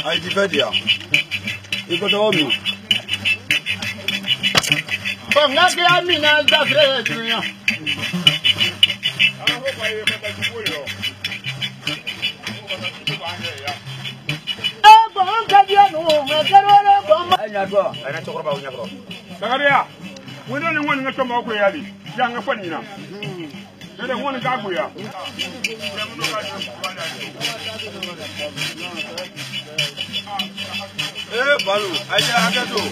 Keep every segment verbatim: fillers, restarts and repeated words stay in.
I defend ya. You got all me. From that day, I mean, I'm just ready to you. We don't want to come out with young funny now. They don't want to go with you. Eh, Balu, I can't do.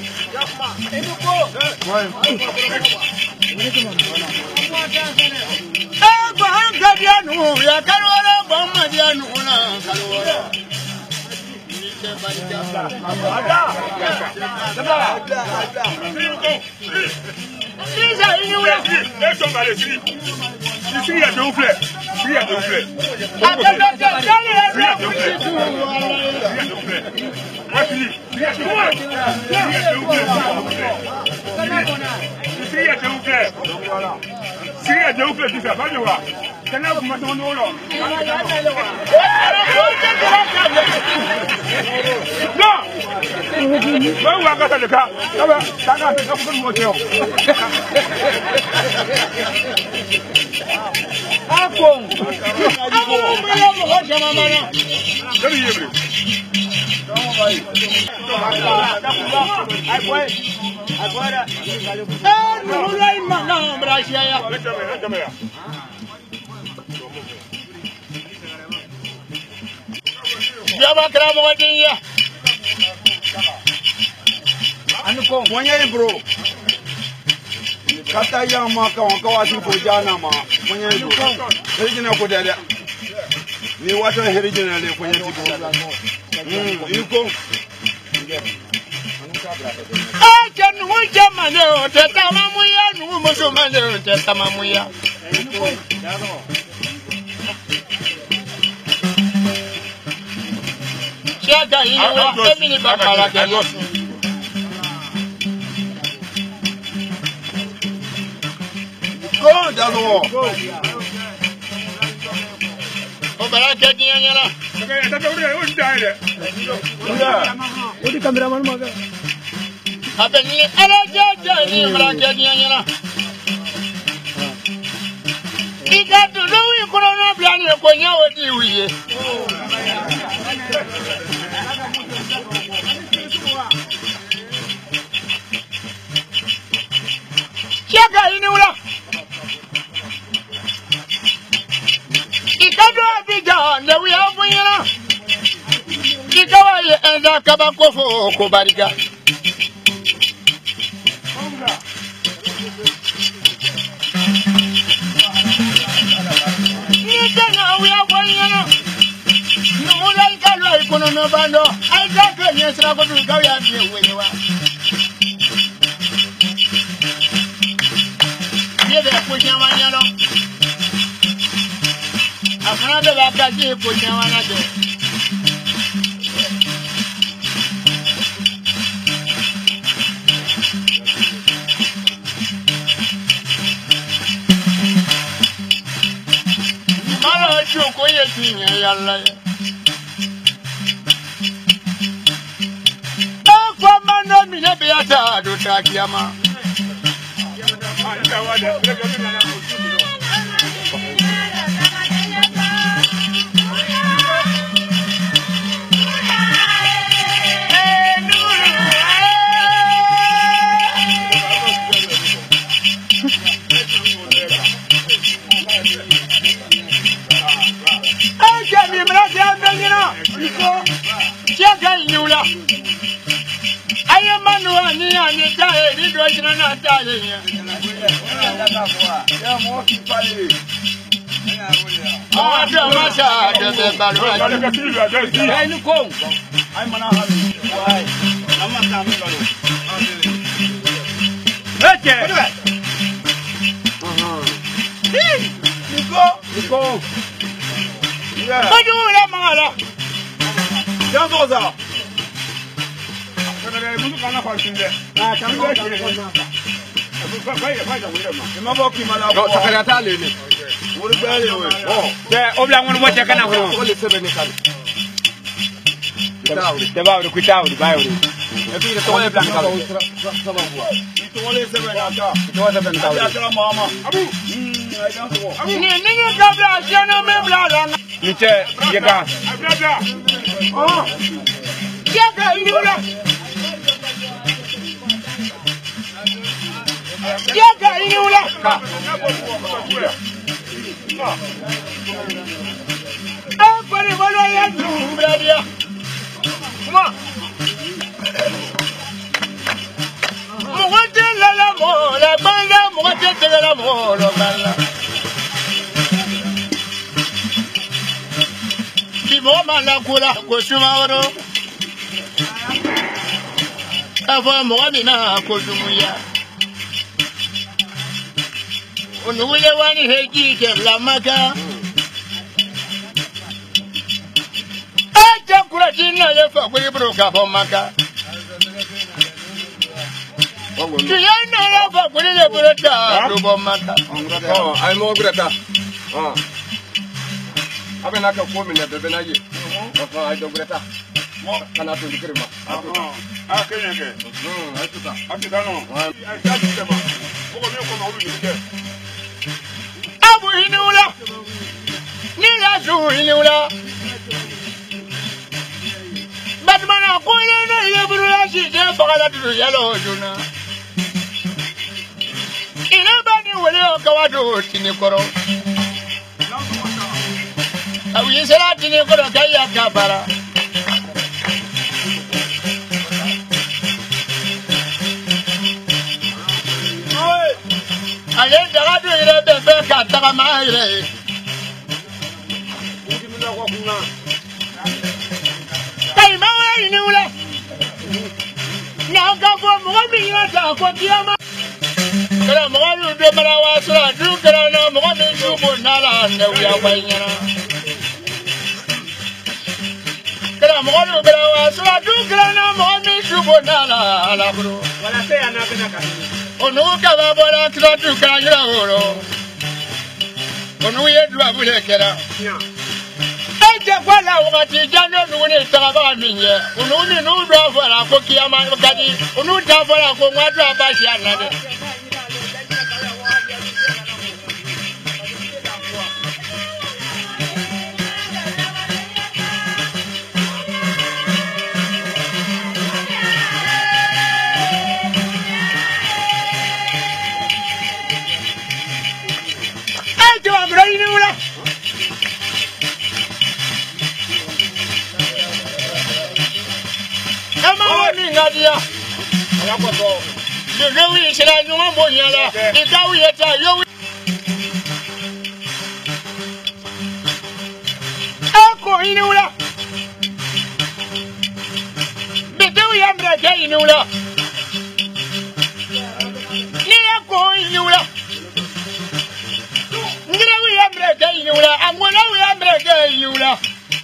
Bro. Kata yang makan kawasan Pujana ma, punya itu. Original kodada. Ni water original le punya itu. Hmm, itu. Ah, jangan hujan mana, tetamamu ya, nu musuh mana, tetamamu ya. Siapa ini? Kami ni bakal lagi. Go, Dalo. Oh, berapa dia ni lah? Odi kameraman mana? Apa ni? Ada jaja ni berapa dia ni lah? Kita tu lalu korang biar ni kau nyawa diuye. Siapa ini ulah? Kita dua bijan, dewi apa ni lah? Kita wajib enda kabang kofu kubariga. Kita nak dewi apa ni lah? Mulai kalau ekonomi bando, ada kerja seraba dulu kau yang dia dewi wah. Dia dah punya mana lo? Apa ada bapa dia punya mana tu? Kalau cukup ya punya ya Allah. Apa mana mina biasa tu tak kiamah. Siapa ini ulah? Ayam manual ni ani cahaya ni dua jenis nak cahaya. Ya mau kita ni. Ada masa ada terbaru. Hey, ni kong. Ay mana hari. Ay, nama kami baru. Oke. Niko, Niko. Ya. Aduh, lama lah. Jangan dosa. Kalau ibu kana falsin deh. Ah, kami dah kena. Baik, baik, baik. Cuma bawa kimala. Kau sakit hati ni. Mula beli. Oh, deh, oblang mana macam kana kau? Boleh sebenarnya kan. te va a cuidar, va a ir. E puis to e plan ka. To le se ba ka. To se ben ka. Ya kala mama. Abu. Ni ni ni kabla jana me blala. Ni che ye ka. Abla. Oh. Ya ka inula. Ya ka inula. Ka. Ah, pare bolo ya tu bradia. Come Mugote la la mola, bala, mugote la la mola, bala. Kimo mala kula kusumaro. Ava mugamina kusumuya. Unuile wani heji ke la maka. Acha kula tina yefa kuli bruka po maka. Diana la fa kuli le bruka rubo maka. Oh, ai mo greta. Ah. Abe na ka ko mi na bebe na ye. Ko ai do greta. Mo kana to dikirma. Ah, ah, kenya ke. Hmm, ai tuta. Ati dano. Ai ta ti tema. Ko mi ko na olu ni ke. Abu hinula. Ni la su hinula. Batmana ko le na ye brula si je bagala tu yalo juna. Ina bani wele o kawado tini koro. Awi sera tini koro kaya kabara. Aye daga du ire bebe ka daga ma ire. Kai ma wa ni wala. Na ka fo mo mi ira ta ko tiama. Kala mo lu do mara wa sura du kala na mo mi ju bo na la ne ya wa nyana. Kala mo lu kala wa sura du kala na mo mi ju bo na la la bro. Wala se ana bena ka. Onu kaba bora kila tu kanyira horo. Onu ye dua bule kera. Eje kwala wakati jano nuune takaba minye. Onu ni nu dua fara ko kiyama kadi. Onu ta fara ko ngwatu abashi anade. Nadia, the very said I know more yellow. If I will tell you, Uncle Inula, the Dewey am the gay Inula. Near going Inula. Near we am the gay Inula, and when we am the gay Inula.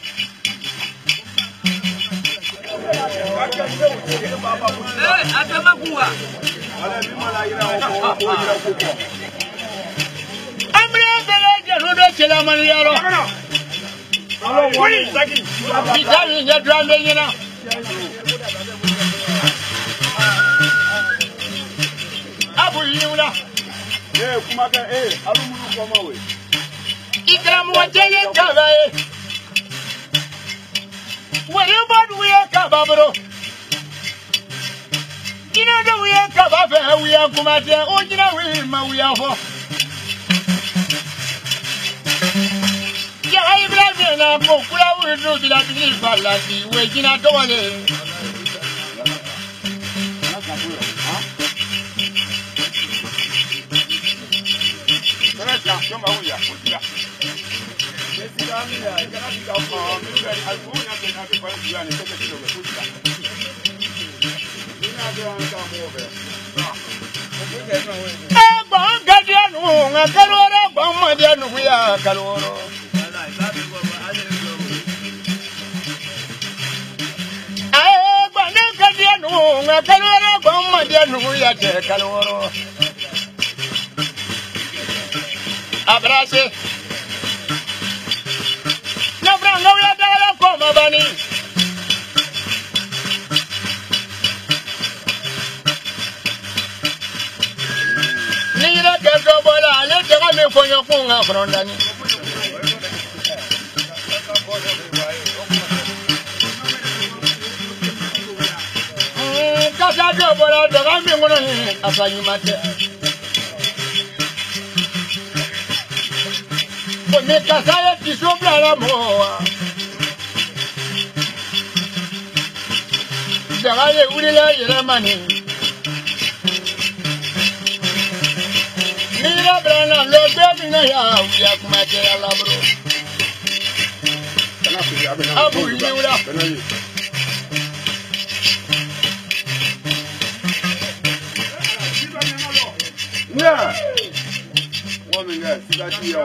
Eh, atama kuwa. Amre bele rodo chela maniaro. Wani saki. Bitali nya drambe nyina. Abu yula. Eh, kuma ka eh, alumunu ko ma we. Ikram wajele kabae. Wale badu ya kababro. Ina da wuya ka ba fa wuya kuma te o jina wi ma wuya fo ya ai bra be na ko kula wi do bila bi fa la di we jina to wale Kana ta yo ma wuya ko ya. Esi da mi ya, kana ti ka ko mi ga alfu na be na ke fa ya ni ko ke ti do ko ya. Eba gadianu ngakaloro bamadianu ya kaloro Eba gadianu ngakaloro bamadianu ya te kaloro Abrace Na branga ya dala koma bani me for your phone from Danny. Casa Gabora, the Rami Money, as I matter. But make a society so bad more. The Raya will lay money. Mira, Brana, Lord, baby, no, you have material labor. Abu, you have. Yeah. Woman, yes, that's you.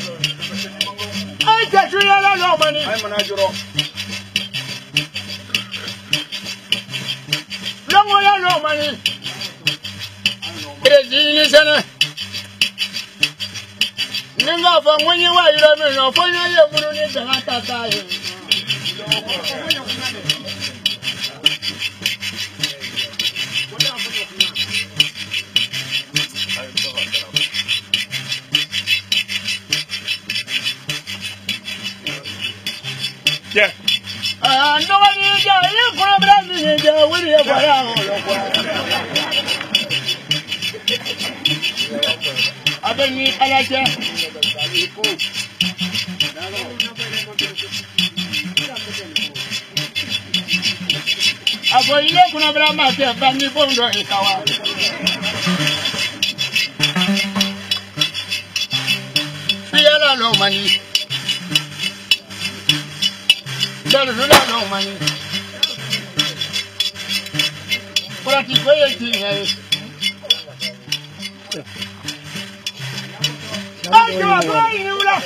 I just realized how many. I'm an agro. Long way, no money. Brazil is an. Ninga from when you were eleven or four years, you wouldn't need to have that time. Yeah. Ah, no one is there. You can't bring me in there with you. I don't need a letter. I go in there to bring myself and you won't do it. Feel no money. There is no money. But it's waiting. I do a going to love.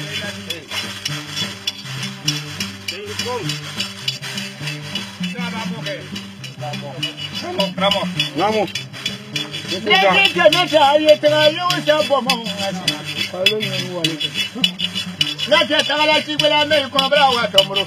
Ramo, Ramo. Let me get a Not yet, I like to will I make a brow tomorrow.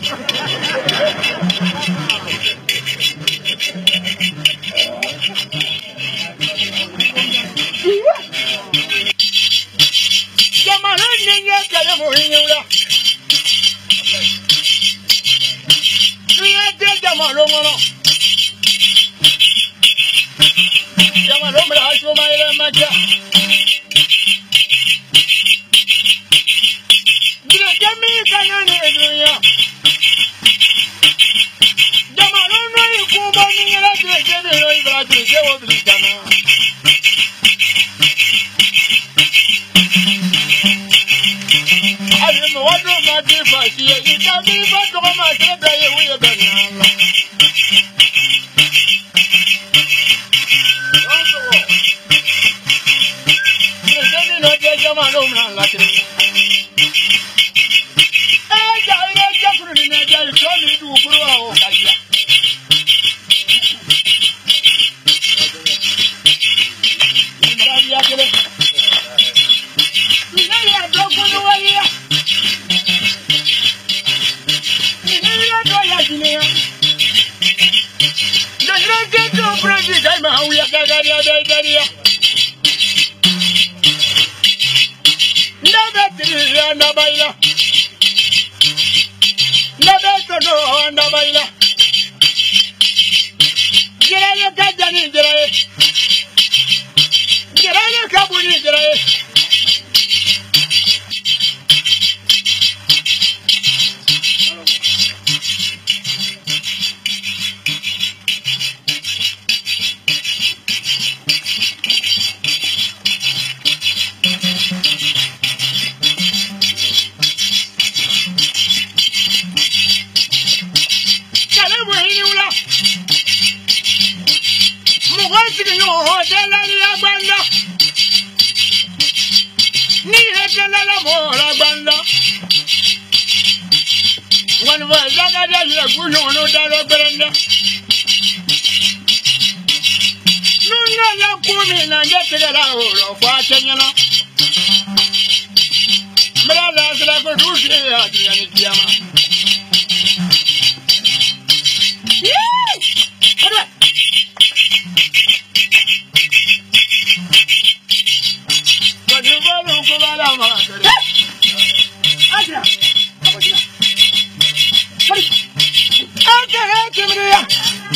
Nimria.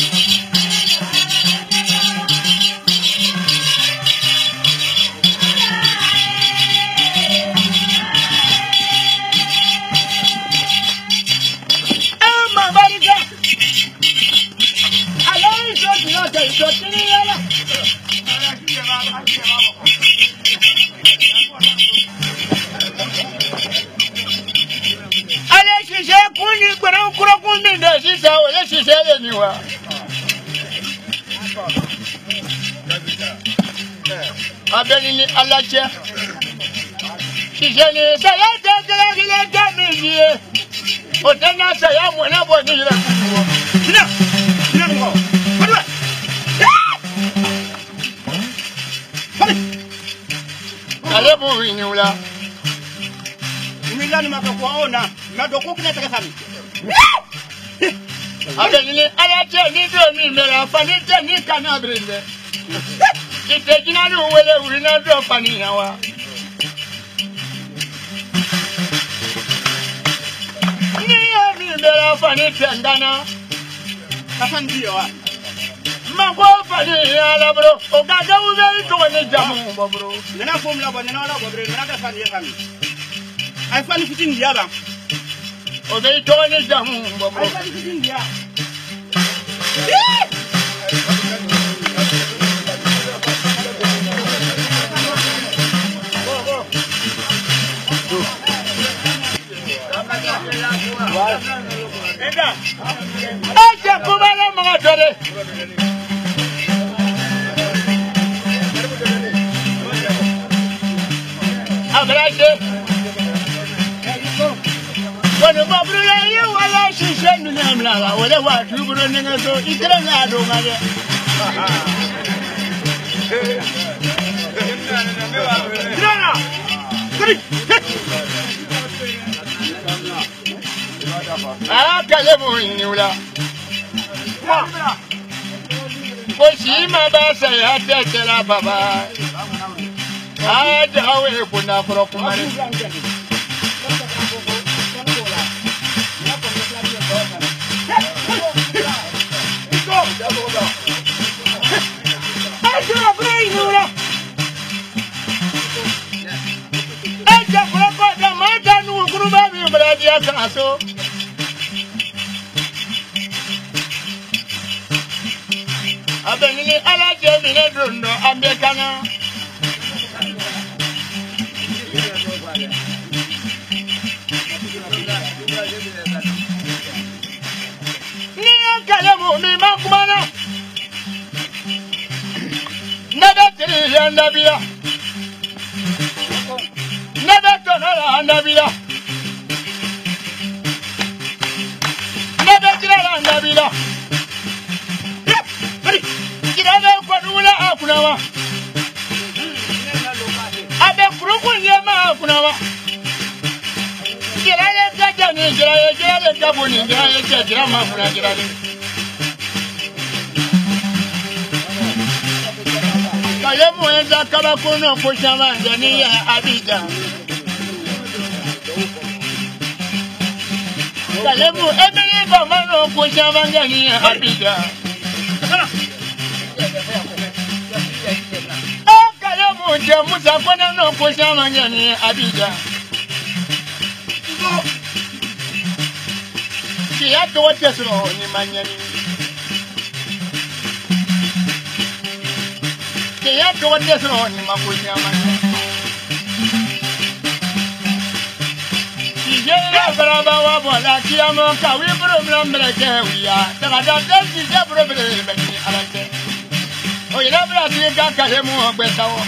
Emma Barika. Alai so no te so tiniela. Ale sise kuni gbara kuro kuni de sise o le sise le ni wa. Abeni ni alache. Sise ni sa ya de de le de mi ye. O te na sa ya mo na bo ni le ku. Sina. Sina mo. Padwa. Ale bo ni wala. Milani makakuona na dokukina takasami. Abeni alache ni do mi mera fanite ni kana brinde. Ite jina ni wele urina do fani yawa. Ni mi mera fanite ndana. Kasan dio wa. Mako fani ala bro. O gaga ube to ne jamu bro. Nena formula bo nena ala bro nena ka fani yami. I find it in the other. Oh, they told it down. I find it in the other. I can't put on my daughter. I'm like it. When the bubble you are she sent me now, whatever you were running so it didn't matter. I tell you, Nula. What she my best, I had to tell her, Baba. I don't know if not for a So Abeni ala jemi ne dundo ambekana Ni kalamu mi makumana Nada tiri andabia Nada tonala andabia Nabila. Kirana kwa nula akunawa. Abe kuruku nyema akunawa. Kirana kaja ni kirana kirana kabu ni kirana kirana kirana makuna kirana. Kaya muenda kama kuno kushama jani ya abija. Kalemu ebele bamano kushama jani ya abija. Oh kalemu jamu zakwana no kushama jani ya abija. Kia to tesro ni manyani. Kia to tesro ni makushama. Jela brava wa bola kiamo ka wi problem breke wiya daga da denti je problem be ni alate o ila bra ti ka ka he mu ogbe tawo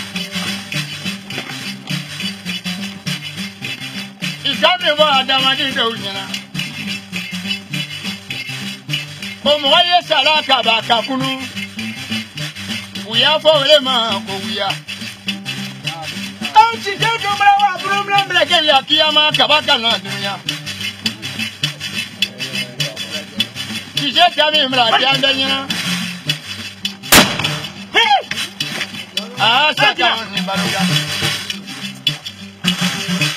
igame wa adama di do nyina o mo ye sala ka ba ka kunu wiya fo le ma ko wiya Anti de dobra wa problem breke ya kiyama kabaka na dunya Kije kami mra janda nyina Ah saka ni baruga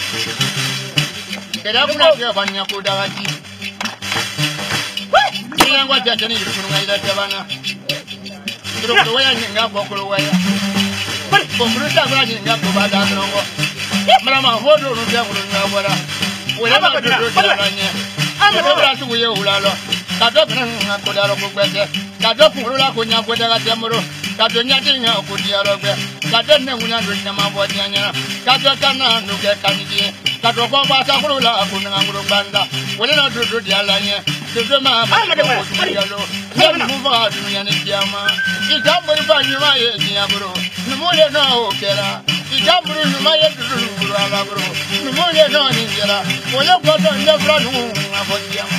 Keda kuna ke banya kudawati Banya ngwaja tani yifunga ida tabana. Kuro waya nyinga bokoro waya. Bari bokoro ta ba nyinga ko ba da nongo. Mara ma hodo no ya kuro na bora. Wala ma do do da nya. Ama do bra su ye ulalo. Ka do bra na ko da ro ko gbete. Ka do kuro la ko nya ko da ga temuro. Ka do nya tinga ko di aro gbe. Ka do ne ngunya do nya ma bo nya nya. Ka do kana no ke kaniji. Ka do ko ba sa kuro la ko na nguro banda. Wala na do do di ala nya. Do ma ma do ko di alo. Ne mu ba du nya ni jama. Ijamburu ba nyuma ye nya bro. Numule no okera. Ijamburu nyuma ye du du ala bro. Numule no ni jera. Oya ko do nya bra nu afo jama.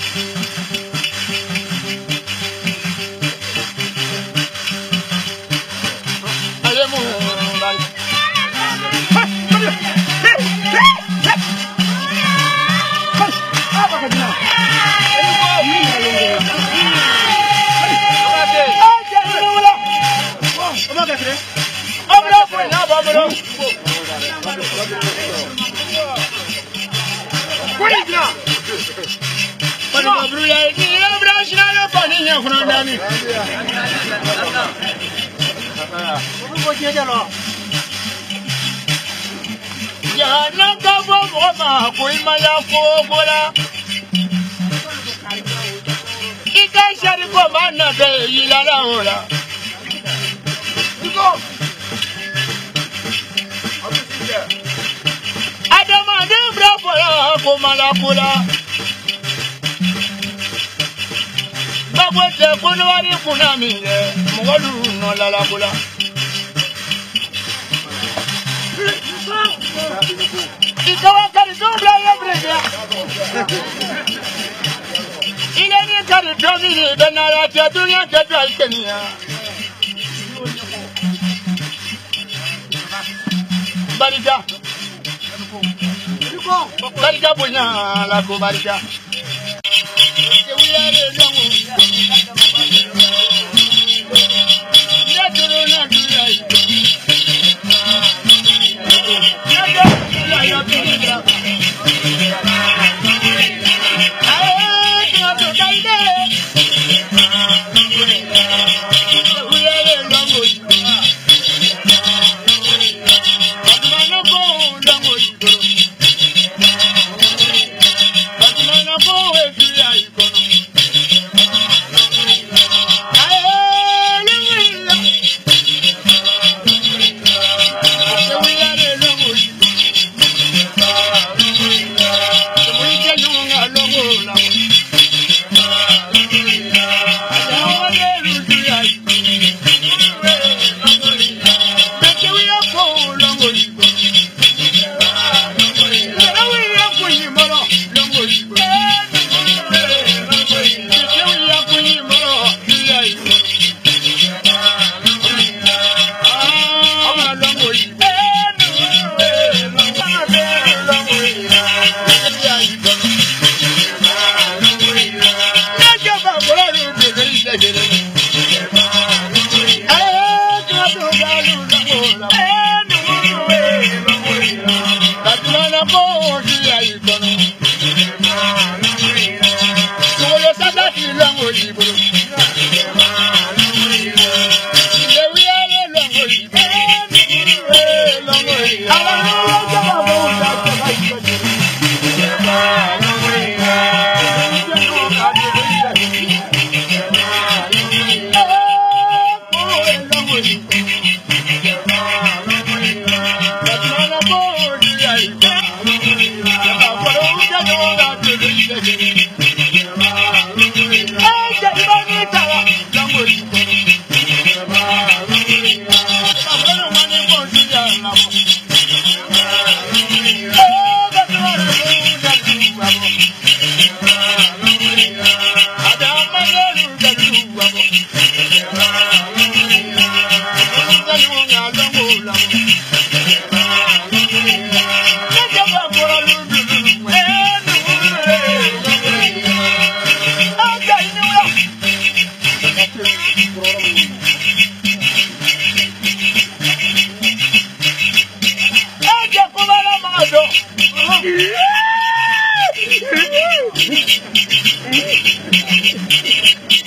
Alemu bye. Ya na ka bo mo ma ko ima ya ko bola ika shari ko ma na be ila la ora iko adama de bra bola ko ma la kula babo te ko no wari kuna mi ye mo walu no la la kula ikawa kari dobla ya brega ile ni kari domi ni benara te dunya ke dal kenya barika barika bunya la ko barika ke wiyare dongo ya duru na dunya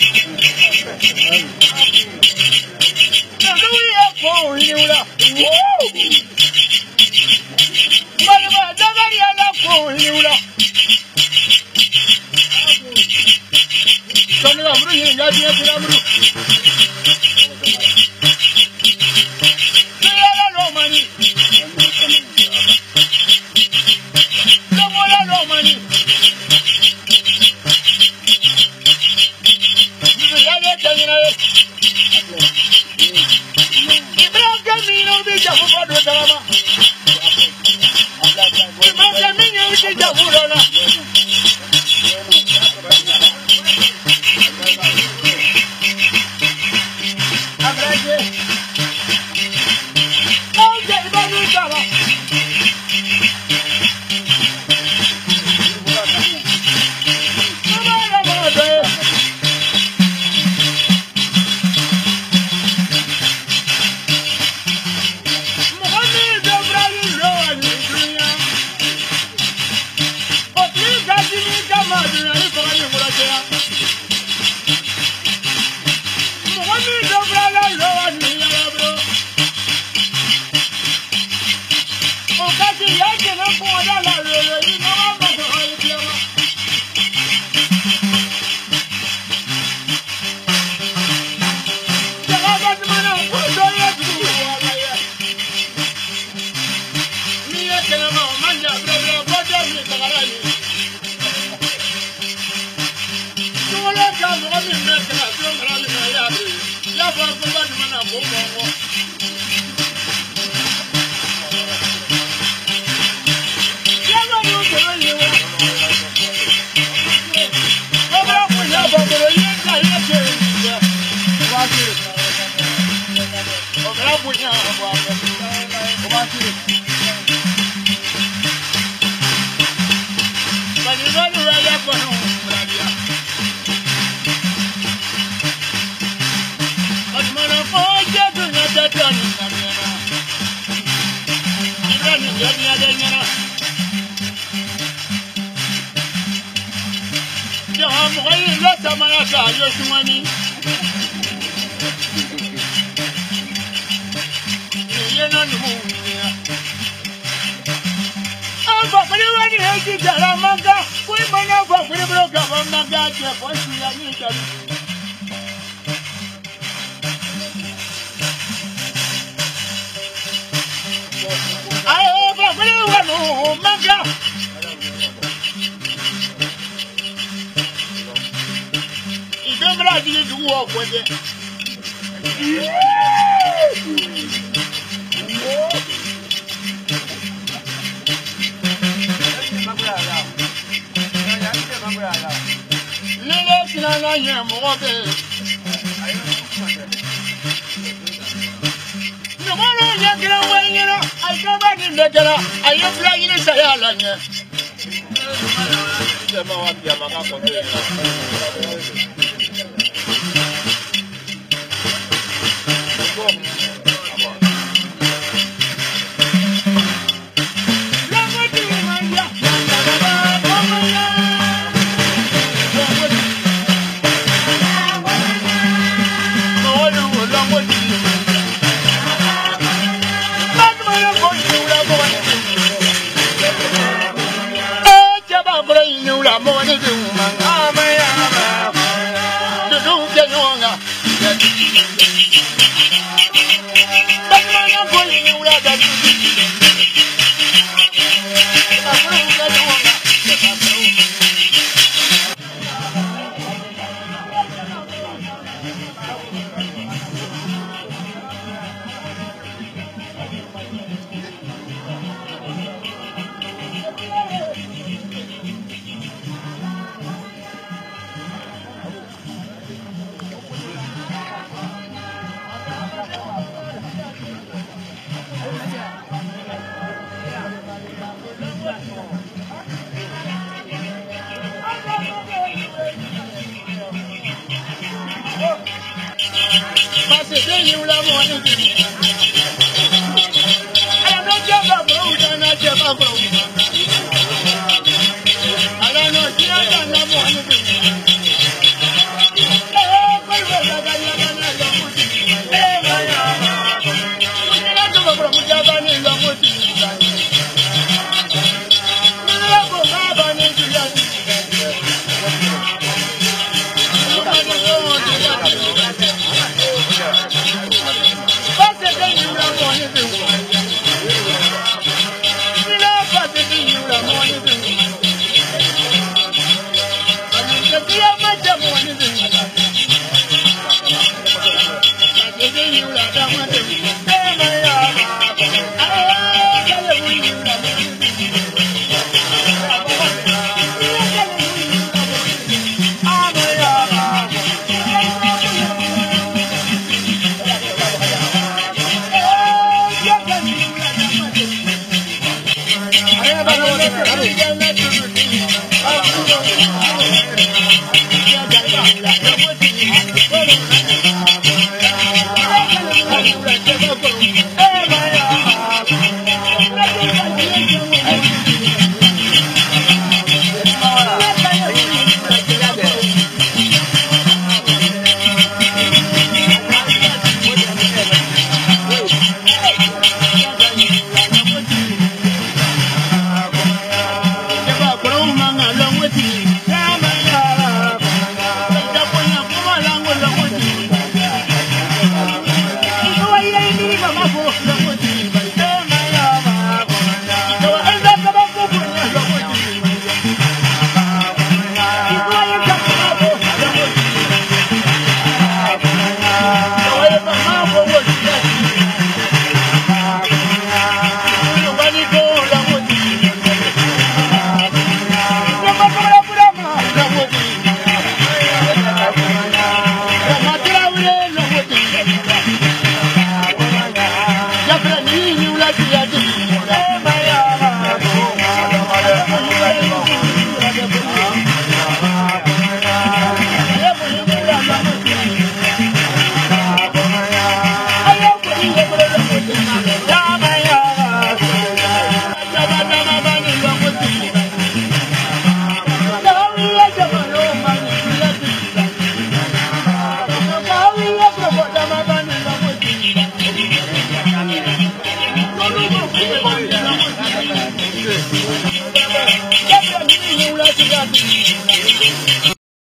Hey! Thank you.